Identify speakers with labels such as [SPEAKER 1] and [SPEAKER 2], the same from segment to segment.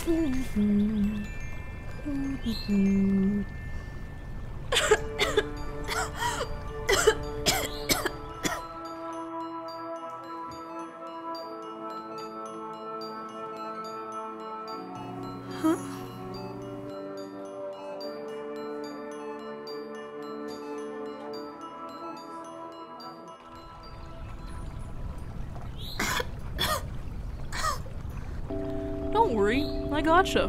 [SPEAKER 1] Huh?
[SPEAKER 2] Don't worry, I gotcha.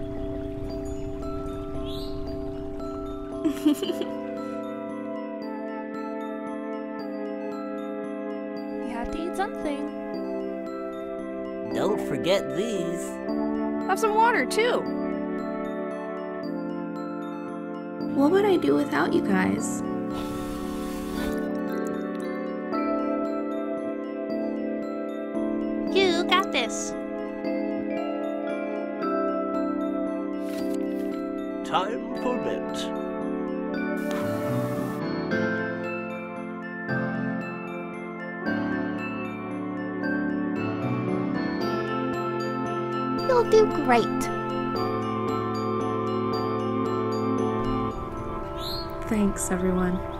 [SPEAKER 2] You have to eat something.
[SPEAKER 3] Don't forget these.
[SPEAKER 2] Have some water, too.
[SPEAKER 1] What would I do without you guys?
[SPEAKER 2] You got this.
[SPEAKER 3] Time for bed.
[SPEAKER 4] You'll do great.
[SPEAKER 1] Thanks, everyone.